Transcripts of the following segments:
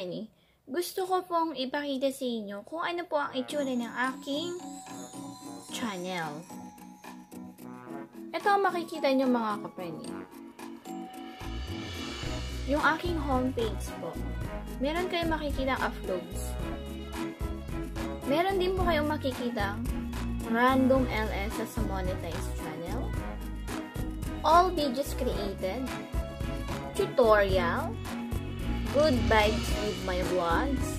kapreni, gusto ko pong ipakita sa inyo kung ano po ang itsura ng aking channel. Ito ang makikita nyo mga kapreni. Yung aking homepage po. Meron kayong makikita uploads. Meron din po kayong makikita random LS sa monetized channel. All videos created. Tutorial. Good vibes with my vlogs.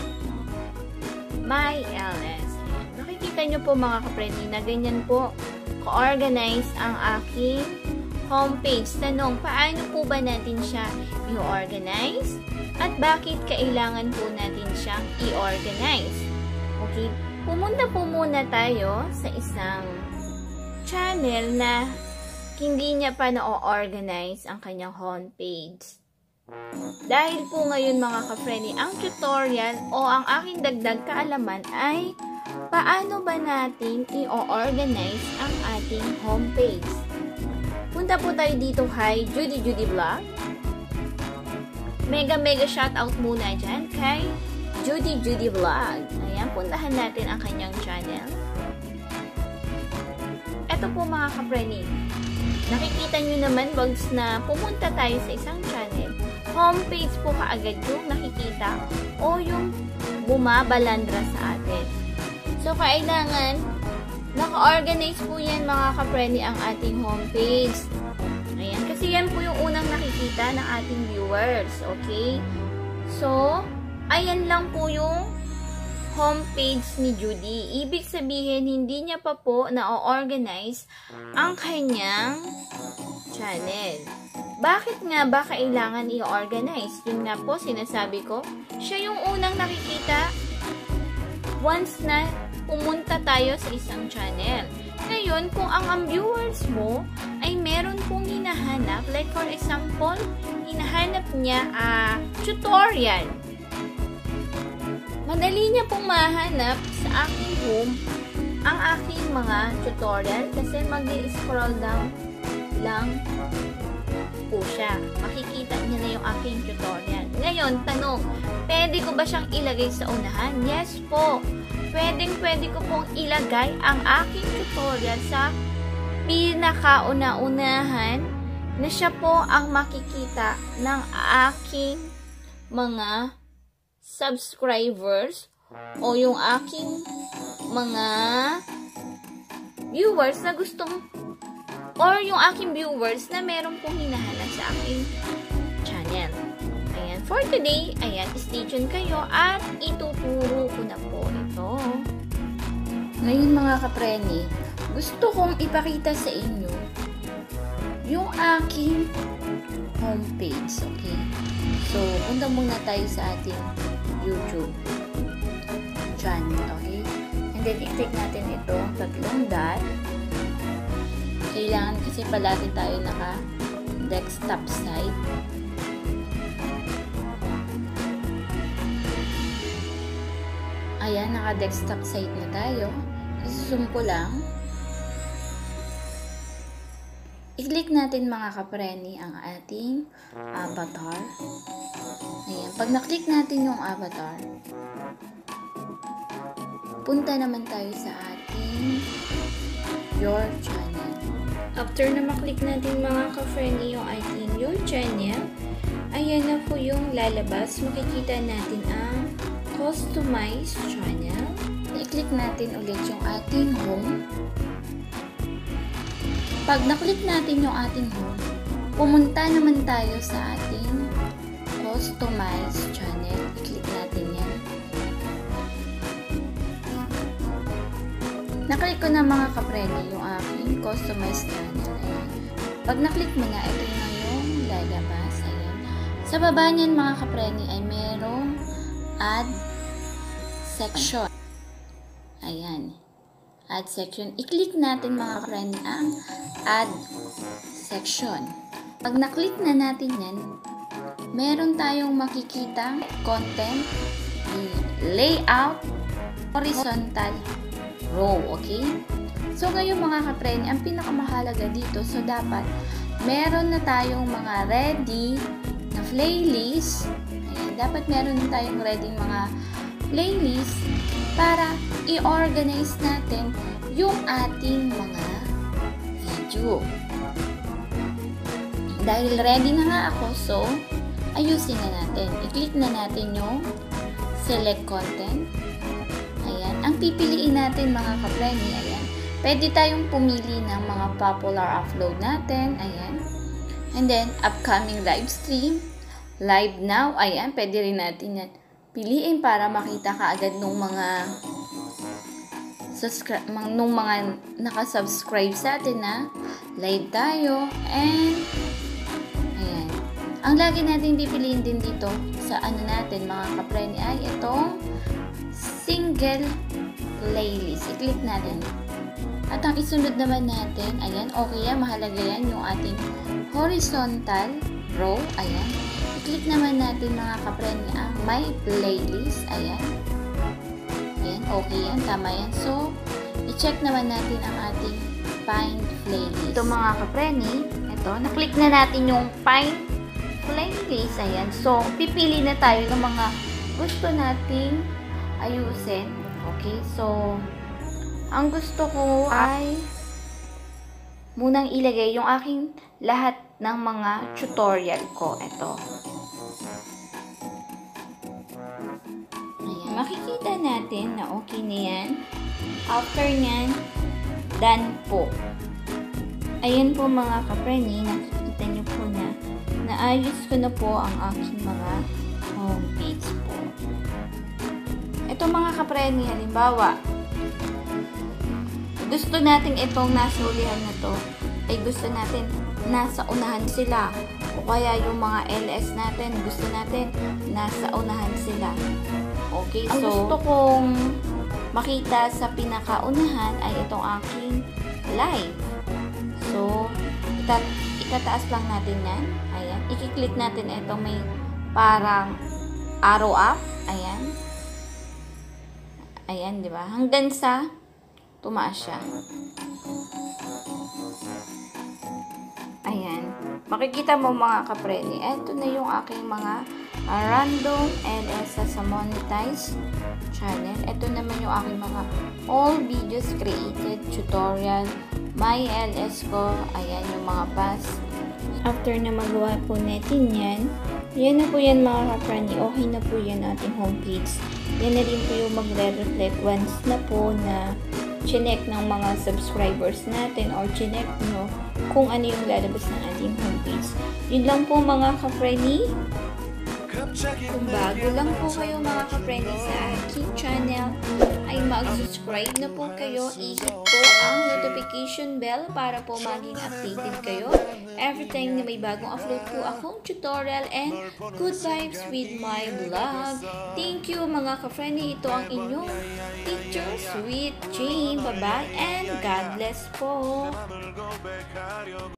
My LS. Nakikita nyo po mga kapreni na ganyan po ka-organize ang aking homepage. Tanong, paano po ba natin siya i-organize? At bakit kailangan po natin siyang i-organize? Okay, pumunta po muna tayo sa isang channel na hindi niya pa na-organize ang kanyang homepage. Dahil po ngayon mga ka-friendly, ang tutorial o ang aking dagdag kaalaman ay paano ba natin i-organize ang ating homepage. Punta po tayo dito kay Judy Vlog. Mega shoutout muna dyan kay Judy Vlog. Ayan, puntahan natin ang kanyang channel. Ito po mga ka-friendly. Nakikita nyo naman bags na pumunta tayo sa isang channel. Homepage po kaagad yung nakikita o yung bumabalandra sa atin. So, kailangan naka-organize po yan mga ka-friendly ang ating homepage. Ayan, kasi yan po yung unang nakikita ng ating viewers. Okay? So, ayan lang po yung homepage ni Judy. Ibig sabihin, hindi niya pa po na-organize ang kanyang channel. Bakit nga ba kailangan i-organize? Yun nga po, sinasabi ko, siya yung unang nakikita once na pumunta tayo sa isang channel. Ngayon, kung ang viewers mo ay meron pong hinahanap, like for example, hinahanap niya tutorial. Madali niya pong mahanap sa aking home ang aking mga tutorial kasi mag-scroll down lang po siya. Makikita niya na yung aking tutorial. Ngayon, tanong, pwede ko ba siyang ilagay sa unahan? Yes po. Pwede ko pong ilagay ang aking tutorial sa pinakauna-unahan na siya po ang makikita ng aking mga subscribers o yung aking mga viewers na gustong or yung aking viewers na meron pong hinahanap sa aking channel. Ayan, for today, ayan, stay tuned kayo at ituturo ko na po ito. Ngayon mga kapreni, gusto kong ipakita sa inyo yung aking homepage, okay? So, punta muna tayo sa ating YouTube channel, okay? And then, i-click natin itong tatlong dot. Kailangan kasi palagi tayo naka-desktop side. Ayan, naka-desktop side na tayo. Isusun ko lang. I-click natin mga kapreni ang ating avatar. Ayan, pag na-click natin yung avatar, punta naman tayo sa ating Your Channel. After na maklik natin mga ka-friendly yung ating Your Channel, ayan na po yung lalabas. Makikita natin ang Customize Channel. I-click natin ulit yung ating home. Pag na-click natin yung ating home, pumunta naman tayo sa ating Customize Channel. I-click natin yan. Na-click ko na mga kapreni yung aking Customize Channel. Ayan. Pag na-click mo na, ito na yung lalabas. Ayan. Sa baba niyan mga kapreni ay merong Add Section. Ayan. Add Section. I-click natin mga kapreni ang Add Section. Pag na-click na natin yan, meron tayong makikita content, layout, horizontal row, okay? So, ngayon mga kapreni, ang pinakamahalaga dito, so dapat meron na tayong mga ready na playlist. Ayan, dapat meron din tayong ready mga playlist para i-organize natin yung ating mga video. Dahil ready na nga ako, so ayusin na natin. I-click na natin yung select content. Ayan. Ang pipiliin natin mga kapreni, ayan. Pwede tayong pumili ng mga popular upload natin. Ayan. And then, upcoming live stream. Live now. Ayan. Pwede rin natin yan piliin para makita ka agad nung mga nakasubscribe sa atin na live tayo. And ayan. Ang lagi natin pipiliin din dito sa natin mga kapreni ay itong single playlist. I-click natin. At ang isunod naman natin, ayan, okay yan, mahalaga yan yung ating horizontal row. Ayan. I-click naman natin mga kapreni ang my playlist. Ayan. Ayan, okay yan, tama yan. So, i-check naman natin ang ating find playlist. Ito mga kapreni, ito, na-click na natin yung find playlist. Ayan. So, pipili na tayo ng mga gusto nating ayusin. Okay, so, ang gusto ko ay munang ilagay yung aking lahat ng mga tutorial ko. Ito. Ayan. Makikita natin na okay na yan. After nyan, done po. Ayan po mga kapreni, nakikita nyo po na naayos ko na po ang aking mga homepage po. Ito mga kapreni, halimbawa, gusto natin itong nasa ulihan na to, ay gusto natin nasa unahan sila. O kaya yung mga LS natin, gusto natin nasa unahan sila. Okay, so, ang gusto kong makita sa pinakaunahan ay itong aking live. So, itataas lang natin yan. Ayan. I-click natin itong may parang arrow up. Ayan. Ayan, di ba? Hanggang sa tumaas siya. Ayan. Makikita mo mga kapreni. Ito na yung aking mga random LS sa monetized channel. Ito naman yung aking mga all videos created, tutorial, my LS ko. Ayan yung mga past. After na magawa po natin yan, yan na po yan mga kapreni. Okay na po yan ating homepage. Yan na rin po yung magre-reflect once na po na chinek ng mga subscribers natin or chinek nyo kung ano yung lalabas ng ating homepage. Yun lang po mga ka-friendly. Kung bago lang po kayo mga ka-friendly sa aking channel, ay mag-subscribe na po kayo. I-hit po ang notification bell para po maging updated kayo every time na may bagong upload po akong tutorial and good vibes with my vlog. Thank you mga ka-friendly. Ito ang inyong teacher, Sweet Jane. Bye-bye and God bless po.